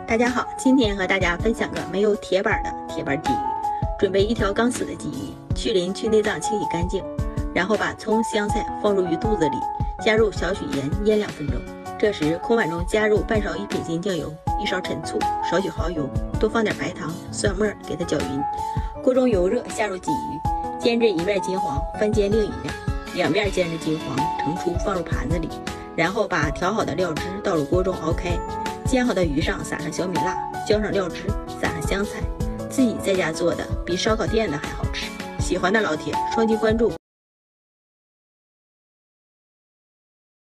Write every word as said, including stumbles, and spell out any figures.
大家好，今天和大家分享个没有铁板的铁板鲫鱼。准备一条刚死的鲫鱼，去鳞去内脏清洗干净，然后把葱香菜放入鱼肚子里，加入少许盐腌两分钟。这时空碗中加入半勺一品鲜酱油，一勺陈醋，少许蚝油，多放点白糖、蒜末给它搅匀。锅中油热，下入鲫鱼，煎至一面金黄，翻煎另一面，两面煎至金黄，盛出放入盘子里，然后把调好的料汁倒入锅中熬开。煎好的鱼上撒上小米辣，浇上料汁，撒上香菜，自己在家做的比烧烤店的还好吃。喜欢的老铁双击关注，